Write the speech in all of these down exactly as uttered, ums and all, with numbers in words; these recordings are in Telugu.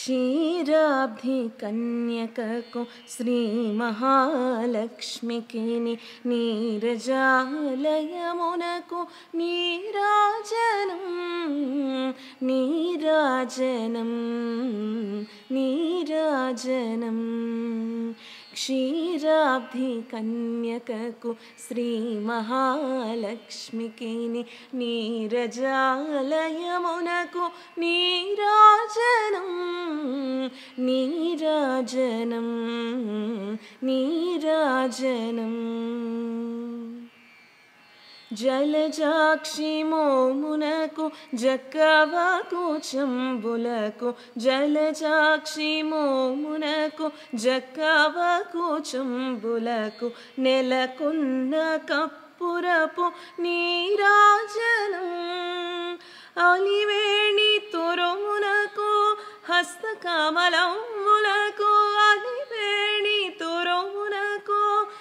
క్షీరాబ్ధి కన్యకకు శ్రీ మహాలక్ష్మికి నీరజాలయమునకు నీరాజనం నీరాజనం నీరాజనం క్షీరాబ్ధి కన్యకకు శ్రీ మహాలక్ష్మికి నీరజాలయమునకు నీరాజనం నీరాజనం నీరాజనం జలజాక్షి మోమునకు జక్కవకు చంబులకు జలజాక్షి మోమునకు జక్కవకు చంబులకు నెలకొన్న కప్పురపు నీరాజనం అలివేణి తురుమునకు హస్తకమలములకు అలివేణి తురుమునకు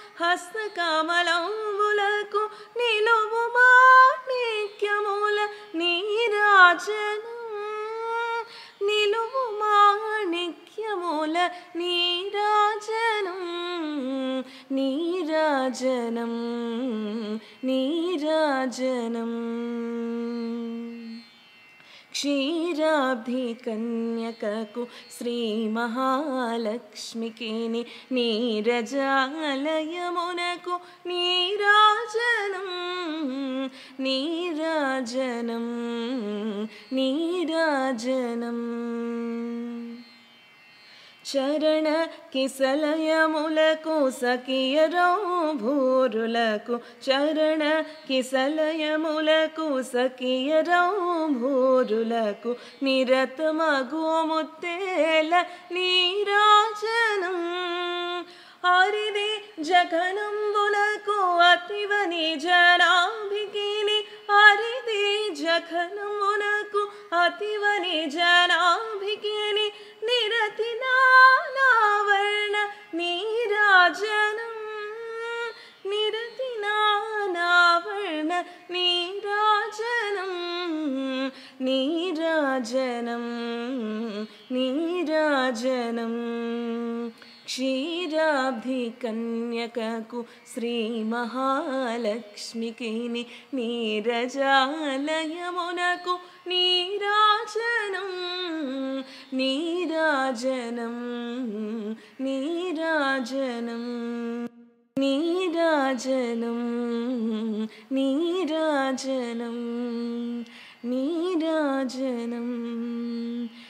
హస్తకమలములకు నిలువు మాణిక్యముల నీరాజనం నిలువు మాణిక్యముల నీరాజనం నీరాజనం నీరాజనం క్షీరాబ్ధి కన్యకకు శ్రీ మహాలక్ష్మికి నీరజాలయమునకు నీరాజనం నీరాజనం నీరాజనం చరణ కిసలయములకు సఖియరౌభూరులకు చరణ కిసలయములకు సఖియరౌభూరులకు నిరతమగు ముత్తేల నీరాజనం హరిది జఘనంబులకు అతివని జనాభికి హరిది జఘనమునకు అతివని జనాభికి నిరతి నానావర్ణ నీరాజనం నిరతి నానావర్ణ నీరాజనం నీరాజనం నీరాజనం క్షీరాబ్ధి కన్యకకు శ్రీ మహాలక్ష్మికి నీరజాలయమునకు నీరాజనం నీరాజనం నీరాజనం నీరాజనం నీరాజనం నీరాజనం